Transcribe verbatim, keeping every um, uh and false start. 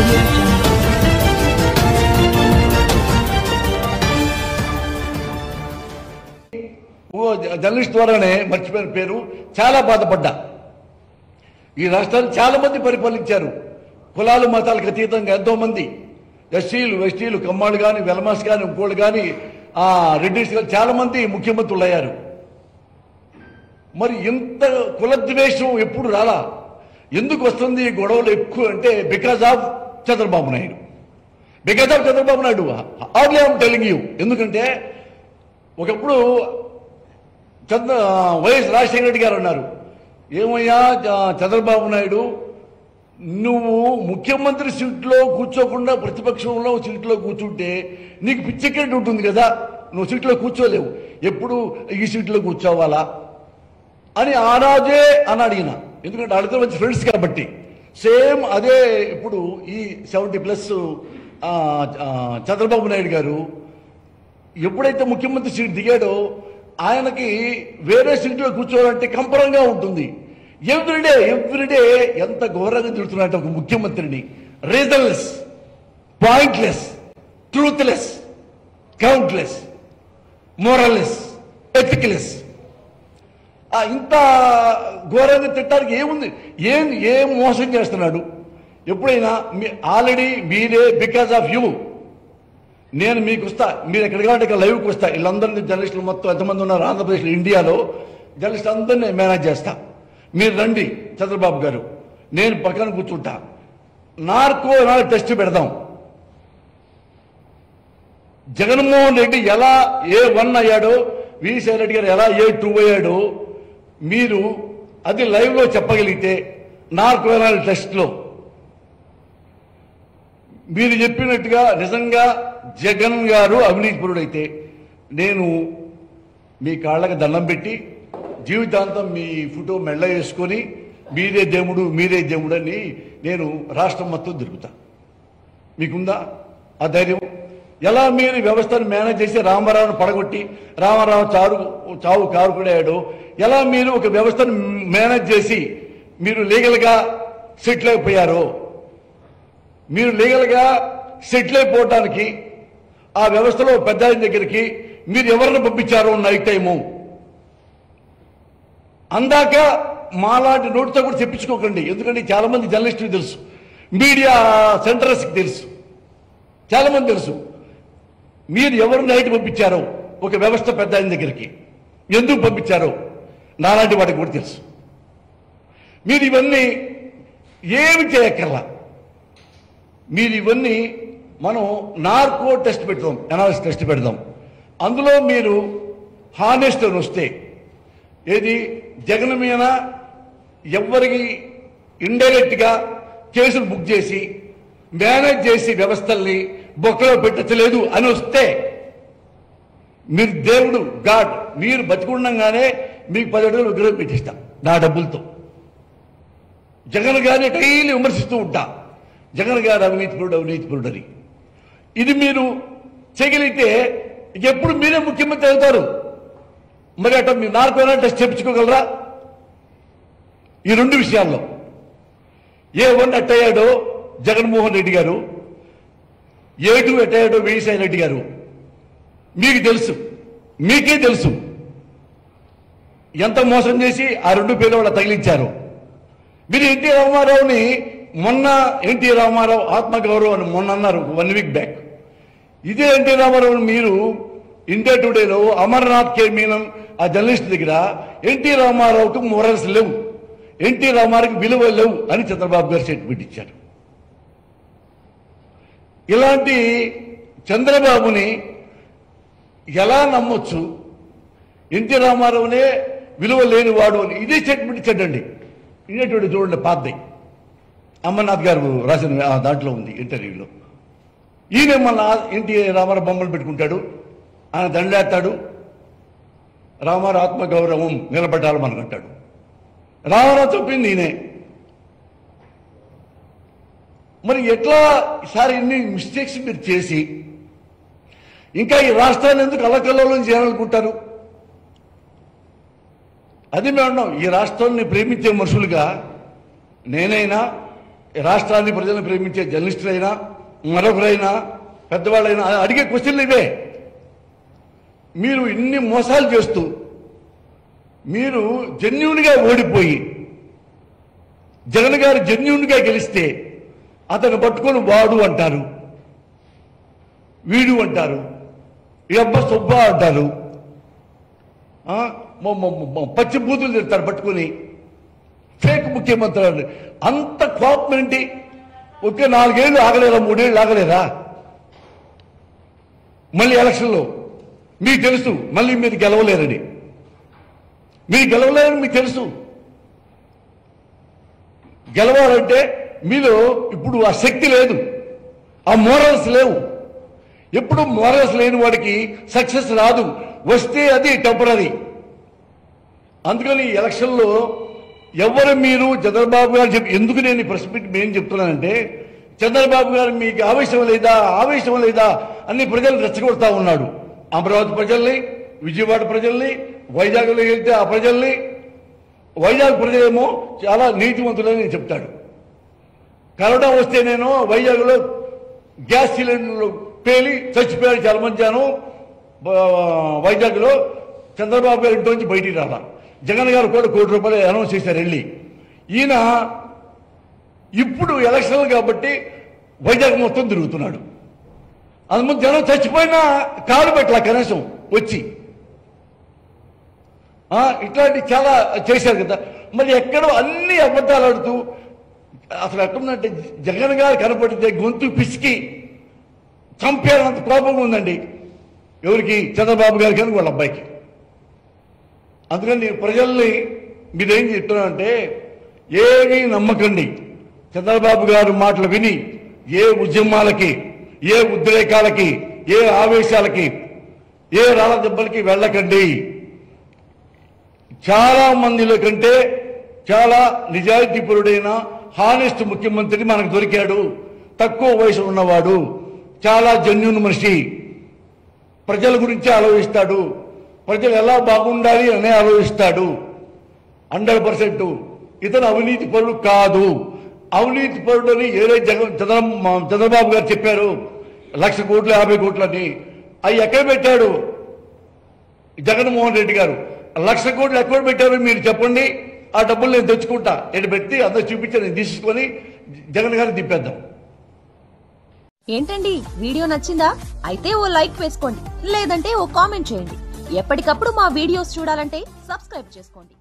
Journalist ద్వారానే మర్చిపోయిన పేరు చాలా బాధపడ్డా. ఈ రాష్ట్రాన్ని చాలా మంది పరిపాలించారు. కులాలు మతాలకు అతీతంగా ఎంతో మంది ఎస్సీలు ఎస్టీలు కమ్మాళ్ళు కానీ వెలమాస్ కానీ ఇంకోళ్ళు కానీ ఆ రెడ్డిస్ కానీ చాలా మంది ముఖ్యమంత్రులు అయ్యారు. మరి ఇంత కులద్వేషం ఎప్పుడు రాలా? ఎందుకు వస్తుంది ఈ గొడవలు ఎక్కువ అంటే because of Chandrababu Naidu. Because of Chandrababu Naidu really I'm telling you. ఎందుకంటే ఒకప్పుడు చంద్ర వైఎస్ రాజశేఖర రెడ్డి గారు అన్నారు, ఏమయ్యా చంద్రబాబు నాయుడు, నువ్వు ముఖ్యమంత్రి సీట్లో కూర్చోకుండా ప్రతిపక్షంలో సీట్లో కూర్చుంటే నీకు పిచ్చెక్కేట్టు ఉంటుంది కదా, నువ్వు సీట్లో కూర్చోలేవు, ఎప్పుడు ఈ సీట్లో కూర్చోవాలా అని ఆనాజే అని అడిగిన. ఎందుకంటే అడిగితే మంచి ఫ్రెండ్స్ కాబట్టి. సేమ్ అదే ఇప్పుడు ఈ సెవెంటీ ప్లస్ చంద్రబాబు నాయుడు గారు ఎప్పుడైతే ముఖ్యమంత్రి సీట్ దిగాడో ఆయనకి వేరే సీట్లో కూర్చోవాలంటే కంపరంగా ఉంటుంది. ఎవ్రీడే ఎవ్రీడే ఎంత ఘోరంగా తిడుతున్నట్టు ఒక ముఖ్యమంత్రిని. Reasonless, pointless, truthless, countless, moralless, ethicless. ఇంత ఘోరంగా తిట్టడానికి ఏముంది? ఏం ఏం మోసం చేస్తున్నాడు? ఎప్పుడైనా మీ ఆల్రెడీ మీరే బికాజ్ ఆఫ్ యూ నేను మీకు వస్తా, మీరు ఎక్కడికి కావాలంటే ఇక్కడ లైవ్కి వస్తా. వీళ్ళందరినీ జర్నలిస్టులు మొత్తం ఎంతమంది ఉన్నారు ఆంధ్రప్రదేశ్లో, ఇండియాలో జర్నలిస్ట్ అందరినీ మేనేజ్ చేస్తా. మీరు రండి చంద్రబాబు గారు, నేను పక్కన కూర్చుంటా. నార్కో నాలుగు టెస్ట్ పెడదాం. జగన్మోహన్ రెడ్డి ఎలా ఏ వన్ అయ్యాడో, విజయసాయి రెడ్డి గారు ఎలా ఏ టూ అయ్యాడో మీరు అది లైవ్లో చెప్పగలిగితే, నార్కో నాలుగు టెస్ట్లో మీరు చెప్పినట్టుగా నిజంగా జగన్ గారు అవినీతిపరుడైతే నేను మీ కాళ్ళకి దండం పెట్టి జీవితాంతం మీ ఫోటో మెళ్ళ వేసుకొని మీరే దేవుడు మీరే దేవుడు అని నేను రాష్ట్రం మొత్తం తిరుగుతా. మీకుందా ఆ ధైర్యం? ఎలా మీరు వ్యవస్థను మేనేజ్ చేసి రామారావును పడగొట్టి రామారావు చారు చావు కారుకుడాడు, ఎలా మీరు ఒక వ్యవస్థను మేనేజ్ చేసి మీరు లీగల్గా సెటిల్ అయిపోయారో, మీరు లీగల్గా సెటిల్ అయిపోవటానికి ఆ వ్యవస్థలో పెద్ద ఆయన దగ్గరికి మీరు ఎవరిని పంపించారో నైట్ టైము అందాక మాలాంటి నోటితో కూడా చెప్పించుకోకండి. ఎందుకంటే చాలా మంది జర్నలిస్టులకు తెలుసు, మీడియా సెంటర్స్కి తెలుసు, చాలా మంది తెలుసు మీరు ఎవరు నైట్ పంపించారో ఒక వ్యవస్థ పెద్ద ఆయన దగ్గరికి, ఎందుకు పంపించారో నాలాంటి వాటికి కూడా తెలుసు. మీరు ఇవన్నీ ఏమి చేయక్కర్లా. మీరు ఇవన్నీ మనం నార్కో టెస్ట్ పెడతాం, అనాలిసిస్ టెస్ట్ పెడదాం. అందులో మీరు హానెస్ట్ అని వస్తే, ఏది జగన్ మీద ఎవరికి ఇండైరెక్ట్గా కేసులు బుక్ చేసి మేనేజ్ చేసి వ్యవస్థల్ని బొక్కలో పెట్టలేదు అని వస్తే, మీరు దేవుడు గాడ్, మీరు బతికుండగానే మీకు పది అడుగులు విగ్రహం పెట్టిస్తాం నా డబ్బులతో. జగన్ గారిని డైలీ విమర్శిస్తూ ఉంటా, జగన్ గారు అవినీతిపరుడు అవినీతిపరుడు అని. ఇది మీరు చేయగలిగితే ఎప్పుడు మీరే ముఖ్యమంత్రి అవుతారు. మరి అట్లా మీరు నార్కో టెస్ట్ చెప్పించుకోగలరా? ఈ రెండు విషయాల్లో ఏ వన్ అట్టయ్యాడో జగన్మోహన్ రెడ్డి గారు, ఏ టూ అట్టయ్యాడో విజయసాయి రెడ్డి గారు, మీకు తెలుసు, మీకే తెలుసు ఎంత మోసం చేసి ఆ రెండు పేర్లు వాళ్ళ తగిలించారు. మీరు ఎన్టీ రామారావుని మొన్న ఎన్టీ రామారావు ఆత్మగౌరవం అని మొన్న అన్నారు వన్ వీక్ బ్యాక్. ఇదే ఎన్టీ రామారావుని మీరు ఇండియా టుడేలో అమర్నాథ్ కే మీనన్ ఆ జర్నలిస్ట్ దగ్గర ఎన్టీ రామారావుకు మొరల్స్ లేవు, ఎన్టీ రామారావుకి విలువ లేవు అని చంద్రబాబు గారు స్టేట్మెంట్ ఇచ్చారు. ఇలాంటి చంద్రబాబుని ఎలా నమ్మొచ్చు? ఎన్టీ రామారావునే విలువ లేనివాడు అని ఇదే స్టేట్మెంట్ ఇచ్చాడండి. ఇండియా టుడే చూడండి, పాతది అమర్నాథ్ గారు రాసిన దాంట్లో ఉంది ఇంటర్వ్యూలో. ఈయన మన ఎన్టీ రామారావు బొమ్మలు పెట్టుకుంటాడు, ఆయన దండేస్తాడు, రామారావు ఆత్మగౌరవం నిలబెట్టాలి మనకంటాడు. రామారావు చెప్పింది నేనే. మరి ఎట్లా ఈసారి ఇన్ని మిస్టేక్స్ మీరు చేసి ఇంకా ఈ రాష్ట్రాన్ని ఎందుకు అల్లకల్లోలం చేయాలనుకుంటారు? అది మేము అన్నాం, ఈ రాష్ట్రాన్ని ప్రేమించే మనుషులుగా నేనైనా రాష్ట్రాన్ని ప్రజలను ప్రేమించే జర్నలిస్టులైనా మరొకరైనా పెద్దవాళ్ళైనా అడిగే క్వశ్చన్లు ఇవే. మీరు ఇన్ని మోసాలు చేస్తూ మీరు జెన్యూన్గా ఓడిపోయి జగన్ గారు జెన్యూన్గా గెలిస్తే అతను పట్టుకొని వాడు అంటారు, వీడు అంటారు, ఈ అబ్బ సుబ్బ అంటారు, పచ్చి బూతులు తిడతారు పట్టుకొని. ఫేక్ ముఖ్యమంత్రి అంత కోపం ఏంటి? ఒకే నాలుగేళ్లు ఆగలేరా, మూడేళ్లు ఆగలేరా? మళ్ళీ ఎలక్షన్లో మీకు తెలుసు మళ్ళీ మీరు గెలవలేరని, మీరు గెలవలేరని మీకు తెలుసు. గెలవాలంటే మీలో ఇప్పుడు ఆ శక్తి లేదు, ఆ మోరల్స్ లేవు. ఎప్పుడు మోరల్స్ లేని వాడికి సక్సెస్ రాదు, వస్తే అది టెంపరీ. అందుకని ఎలక్షన్లో ఎవరు మీరు చంద్రబాబు గారు చెప్పి ఎందుకు నేను ప్రెస్ మీట్ నేను చెప్తున్నానంటే, చంద్రబాబు గారు మీకు ఆవేశం లేదా ఆవేశం లేదా అన్ని ప్రజలు రెచ్చగొడతా ఉన్నాడు. అమరావతి ప్రజల్ని, విజయవాడ ప్రజల్ని, వైజాగ్లో వెళ్తే ఆ ప్రజల్ని, వైజాగ్ ప్రజలేమో చాలా నీతివంతులని నేను చెప్తాడు. కరోనా వస్తే నేను వైజాగ్లో గ్యాస్ సిలిండర్లు పేలి చచ్చిపోయాడు చాలా మంది జనం. వైజాగ్లో చంద్రబాబు గారి ఇంటి నుంచి బయటికి రాలా. జగన్ గారు కూడా కోటి రూపాయలు అనౌన్స్ చేశారు వెళ్ళి. ఈయన ఇప్పుడు ఎలక్షన్లు కాబట్టి వైజాగ్ మొత్తం తిరుగుతున్నాడు. అందుముందు జనం చచ్చిపోయినా కాలు పెట్టాల కనీసం వచ్చి. ఇట్లాంటి చాలా చేశారు కదా. మరి ఎక్కడో అన్ని అబద్ధాలు ఆడుతూ అసలు ఎక్కడుందంటే జగన్ గారు కనపడితే గొంతు పిసికి చంపేనంత కోపంగా ఉందండి ఎవరికి? చంద్రబాబు గారికి కానీ వాళ్ళ అబ్బాయికి. అందుకని ప్రజల్ని మీరేం చెప్తున్నారంటే ఏమీ నమ్మకండి. చంద్రబాబు గారు మాటలు విని ఏ ఉద్యమాలకి, ఏ ఉద్రేకాలకి, ఏ ఆవేశాలకి, ఏ రాళ్ళ దెబ్బలకి వెళ్ళకండి. చాలా మందిలో కంటే చాలా నిజాయితీపరుడైన హానెస్ట్ ముఖ్యమంత్రి మనకు దొరికాడు. తక్కువ వయసు ఉన్నవాడు, చాలా జెన్యూన్ మనిషి, ప్రజల గురించి ఆలోచిస్తాడు, ప్రజలు ఎలా బాగుండాలి అనే ఆలోచిస్తాడు. హండ్రెడ్ పర్సెంట్ ఇతను అవినీతి పరుడు కాదు. అవినీతి పరుడు అని ఏదో జగన్ చంద్రబాబు గారు చెప్పారు, లక్ష కోట్లు యాభై కోట్లని. అవి ఎక్కడ పెట్టాడు జగన్మోహన్ రెడ్డి గారు? లక్ష కోట్లు ఎక్కడ పెట్టారు మీరు చెప్పండి, ఆ డబ్బులు నేను తెచ్చుకుంటా. నేను పెట్టి అందరూ చూపించి నేను తీసుకొని జగన్ గారిని తిప్పేద్దాం. ఏంటండి వీడియో నచ్చిందా? అయితే ఓ లైక్ వేసుకోండి, లేదంటే ఓ కామెంట్ చేయండి. ఎప్పటికప్పుడు మా వీడియోస్ చూడాలంటే సబ్స్క్రైబ్ చేసుకోండి.